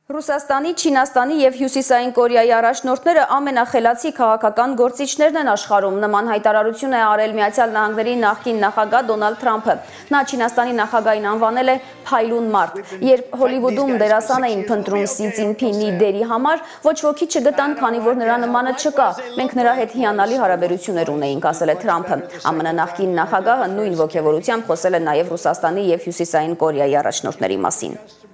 Ռուսաստանի, Չինաստանի և Հյուսիսային Կորեայի առաջնորդները ամենախելացի քաղաքական գործիչներն են աշխարհում, նման հայտարարություն է արել Միացյալ Նահանգների նախկին նախագահ Դոնալդ Թրամփը։ Նա Չինաստանի նախագահին անվանել է «փայլուն մարդ»։ Երբ Հոլիվուդում դերասան էին փնտրում Սի Ցզինփինի դերի համար, ոչ ոքի չգտան, քանի որ նրա նմանը չկա։ Մենք նրա հետ հիանալի հարաբերություններ ունեինք, ասել է Թրամփը։ ԱՄՆ նախկին նախագահը նույն ոգևորությամբ խոսել է նաև Ռուսաստանի և Հյուսիսային Կորեայի առաջնորդների մասին։